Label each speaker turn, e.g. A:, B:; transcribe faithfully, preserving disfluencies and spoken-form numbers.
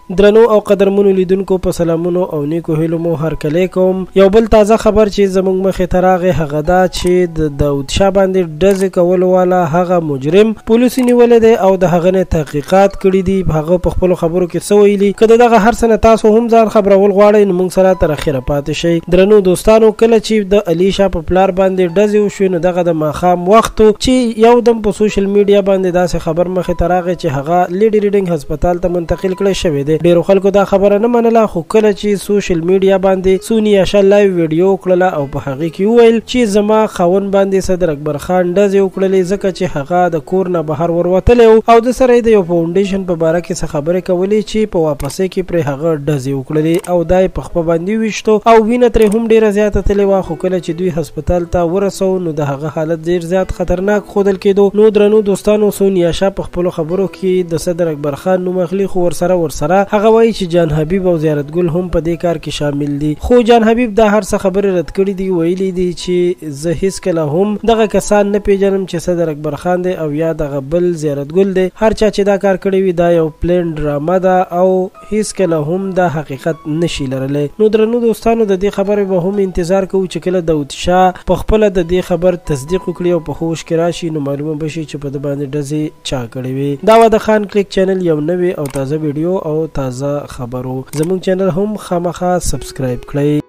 A: درنو او قدرمنو لیدونکو په سلامونو او نیکو هیلو مو هرکلی کوم. یو بل تازه خبر چې زموږ مخې ته راغی هغه دا چې د داود شاه باندې ډزې کولو والا هغه مجرم پولیسو نیولی دی او د هغه نه تحقیقات کړي دي. هغه په خپلو خبرو کې څه ویلي، که د دغه هر څه نه تاسو هم ځان خبرول غواړئ نو موږ سره تر اخره پاتې شئ. درنو دوستانو، کله چې د علي شاه په پلار باندې ډزې وشوې نو دغه د ماښام وخت چې یو دم په سوشل میډیا باندې داسې خبر مخې ته راغی چې هغه لیډي ریډینګ هسپتال ته منتقل کړی شوی دی. ډیرو خلکو دا خبره نه منله، خو کله چې سوشل میډیا باندې سونیاشا لایو ویډیو کړله او په هغې کې وویل چې زما خاوند باندې صدر اکبر خان ډزې وکړلې ځکه چې هغه د کور نه بهر وروتلی و او د سره د یو فاونډیشن په باره کې څه خبرې کولې چې په واپسۍ کې پرې هغه ډزې وکړلې او دا یې په خپه باندې ویشتو او وینه ترې هم ډېره زیاته تللې وه. خو کله چې دوی هسپتال ته ورسو نو د هغه حالت ډېر زیات خطرناک ښودل کېدو. نو درنو دوستانو، سونیاشا په خپلو خبرو کې د صدر اکبر خان نوم اخلي، خو ورسره ورسره هغه وایي چې جان حبیب او زیارت ګل هم په دې کار کې شامل دي. خو جان حبیب دا هر څه خبرې رد کړي دي، ویلي دي چې زه هیڅکله هم دغه کسان نه پیژنم چې صدر اکبر خان دی او یا دغه بل زیارت ګل دی. هر چا چې دا کار کړی وي دا یو پلین ډرامه ده او هیڅکله هم دا حقیقت نشي لرلی. نو درنو دوستانو، د دې خبرې به هم انتظار کوو چې کله داود شاه په خپله د دې خبر تصدیق وکړي او په هوش کې راشي نو معلومه به شي چې په ده باندې ډزې چا کړې وي. دا وه د خان کلیک چینل یو نوې او تازه ویډیو او تازه خبرو. زموږ چینل هم خامخا سبسکرایب کړئ.